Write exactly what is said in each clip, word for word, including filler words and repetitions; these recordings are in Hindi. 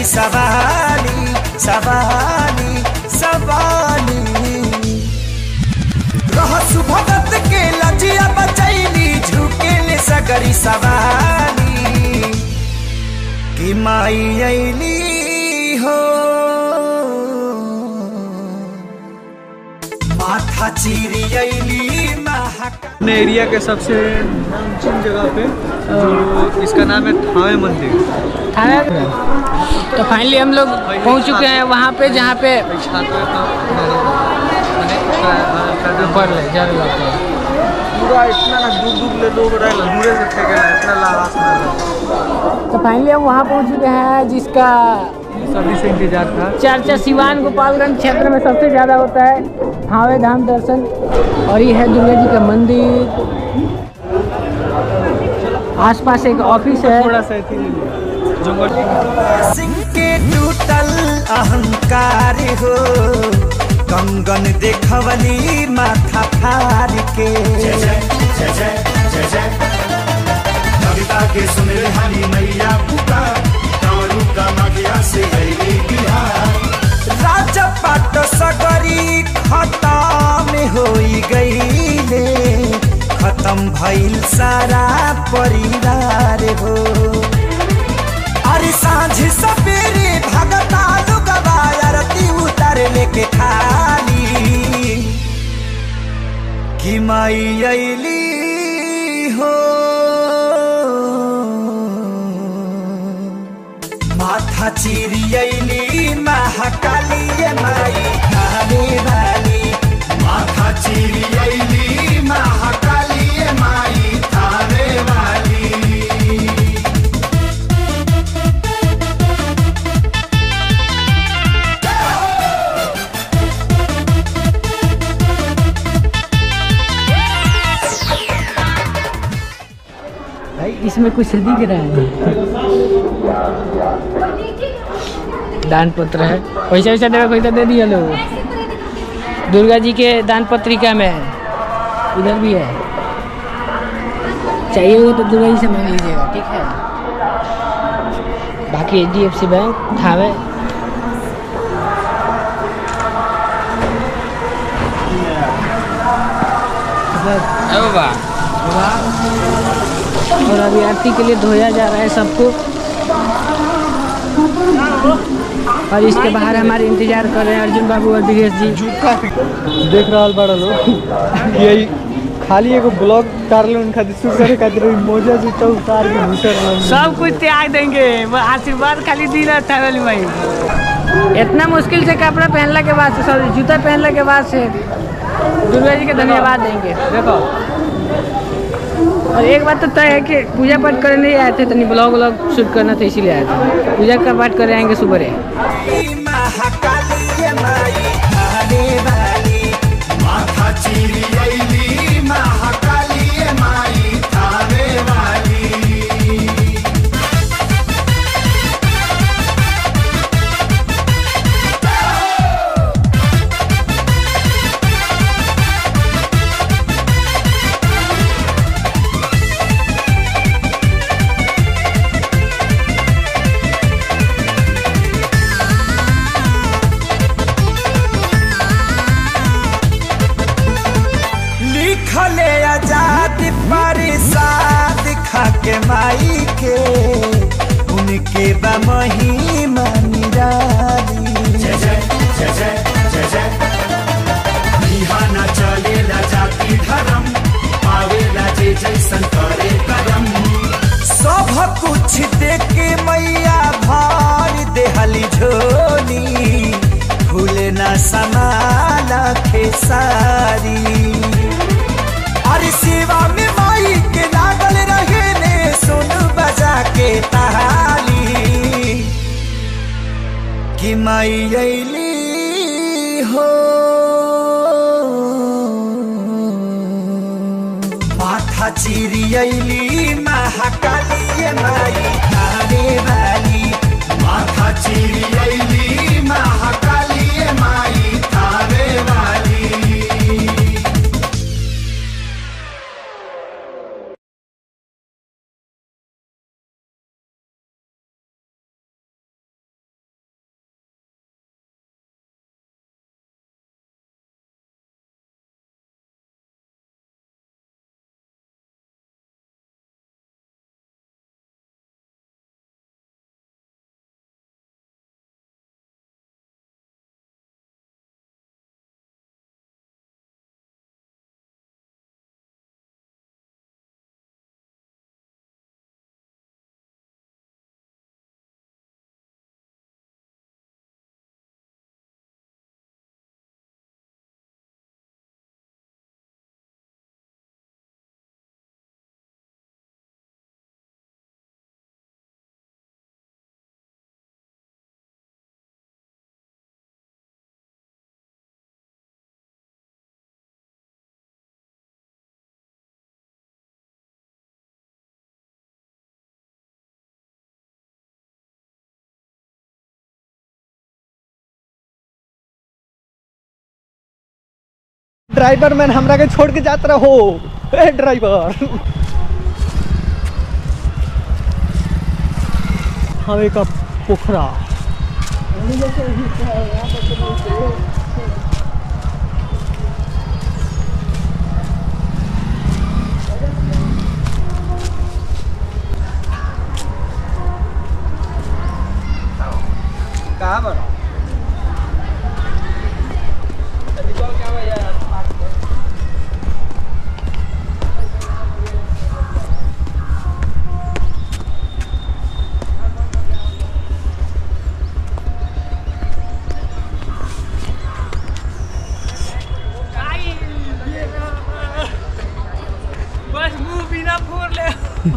सवाली सवाली सवाली रह सुभगत के लजिया बचैली झुके ले सगरी सवाली कि माई अइली हो माथा चीरी अइली अपने एरिया के सबसे नामचीन जगह पे जो इसका नाम है थावे मंदिर। थावे तो फाइनली हम लोग पहुंच चुके हैं वहाँ पे जहाँ पे पूरा इतना ना दूर दूर ले लोग दूरे से फेंके इतना लाश में। तो फाइनली हम वहाँ पहुँच चुके हैं जिसका सभी से इंतजार था। चर्चा सिवान गोपालगंज क्षेत्र में सबसे ज़्यादा होता है थावे धाम दर्शन। और ये है दुर्गा जी का मंदिर, आसपास एक ऑफिस है। थोड़ा सा सिंह के टूटल अहंकार हो कंगन देखवली माथा फार के जय जय जय जय जय जय कविता के सुन हनी मैया पुकार कावरू का magiya से गई बिहार राजा पाट सगरी खत्म होई गईले खत्म भइल सारा परिवार हो। अरे सांझ सवेरे भगता लुगवा आरती उतार लेके खाली कि माई अइली हो माथा चीरी अइली महाकाली माई थावे वाली माथा चीरी अइली महाकाली माई थावे वाली। भाई इसमें कुछ दिख रहा है, दान पत्र है। पैसा वैसा देवे पैसा दे दिया लोग दुर्गा जी के दान पत्रिका में, इधर भी है। चाहिए हो तो दुर्गा जी से मांग लीजिएगा, ठीक है। बाकी H D F C bank Thawe और अभी आरती के लिए धोया जा रहा है सबको। और इसके बाहर हमारे इंतजार कर रहे हैं अर्जुन बाबू और दिनेश जी। देख रहा बड़ा लोग यही खाली एगो ब्लॉग कर लो उनका शूट करे खातिर मोजा जूता उतार के घुसर सब कुछ त्याग देंगे, वो आशीर्वाद खाली दी रहता है वाली भाई। इतना मुश्किल से कपड़ा पहनने के बाद से, सॉरी जूता पहनने के बाद से दुर्गा जी के धन्यवाद देंगे। देखो और एक बात तो तय है कि पूजा पाठ करने नहीं आए थे, तो नहीं ब्लॉग व्लॉग शूट करना था इसीलिए आए थे। पूजा का पाठ कर आएंगे सुबह। माथा चीरी अइली महाकाली माई थावे वाली। लिखले आजाद परिसाद खाके माई के उनके बा महिमा निराली। जय जय जय जय जय जय बिहाना चलेला जाति धर्म पावेला जे जैसन करे करम। सब कुछ देके मैया भार देहली झोली भूले ना समाला खेसारी। अरे सेवा में माई के लागल रहे ने सुन बजा के ताली कि माई अइली हो माथा चीरी अइली महाकाली माई थावे वाली। माथा चीरी अइली महाकाली माई थावे वाली। ड्राइवर मैन हमरा के छोड़ के जात रहो। ए ड्राइवर हवे का पोखरा कहाँ पर बस मुंह बिना फोड़ ले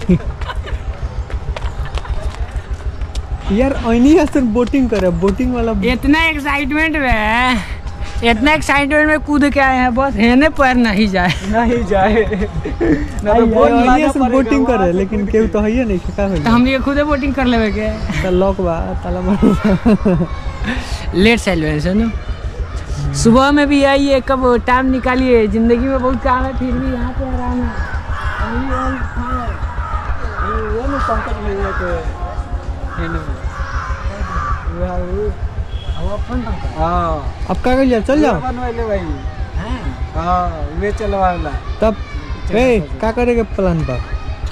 यार ऐनी है सिर्फ बोटिंग करे बोटिंग वाला इतना एक्साइटमेंट में इतना एक्साइटमेंट में कूद के आए हैं बस हेने पर नहीं जाए नहीं जाए ना तो बोट नहीं सिर्फ बोटिंग करे लेकिन केहू तो है नहीं का तो हम ये खुदे बोटिंग कर लेवे के तो लॉक बा ताला मार लेट सेलिब्रेशन सुबह में भी आइए कब टाइम निकालिए जिंदगी में बहुत काम है फिर भी यहाँ पे आराम है वो में पंकज भैया के हाँ अब का कर चल जाओ तब ए का करेगा प्लान पर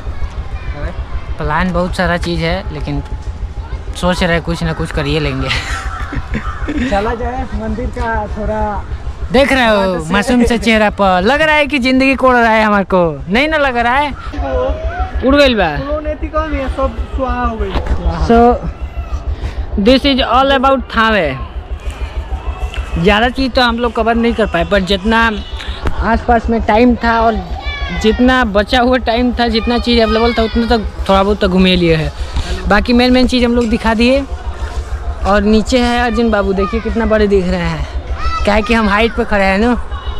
प्लान बहुत सारा चीज़ है लेकिन सोच रहे कुछ ना कुछ करिए लेंगे चला जाए मंदिर का थोड़ा देख रहे हो मासूम से चेहरा पर लग रहा है कि जिंदगी कोड़ रहा है हमारे को नहीं ना लग रहा है उड़ गई बा सब सुहा हो गई so this is all about Thawe ज़्यादा चीज़ तो हम लोग कवर नहीं कर पाए पर जितना आसपास में टाइम था और जितना बचा हुआ टाइम था जितना चीज़ अवेलेबल था उतना तक थोड़ा बहुत तो घूमे लिए है बाकी मेन मेन चीज़ हम लोग दिखा दिए और नीचे है अर्जुन बाबू देखिए कितना बड़े दिख रहे हैं क्या है कि हम हाइट पे खड़े हैं ना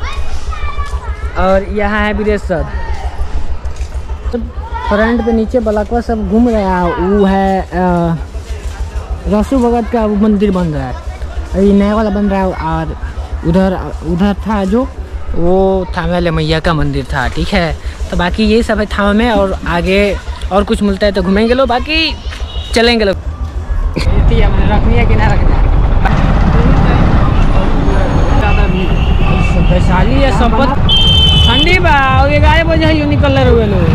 और यहाँ है वीरेश सर तो फ्रंट पे नीचे बलकवा सब घूम रहा है वो है रसू भगत का वो मंदिर बन रहा है ये नया वाला बन रहा है और उधर उधर था जो वो थामे वाले मैया का मंदिर था ठीक है तो बाकी ये सब है थामे में और आगे और कुछ मिलता है तो घूमेंगे लोग बाकी चलेंगे लोग रखनी है कि ना रखना वैशाली है संपत ठंडी बा और ग्यारह बजे है निकल रहे हुए लोग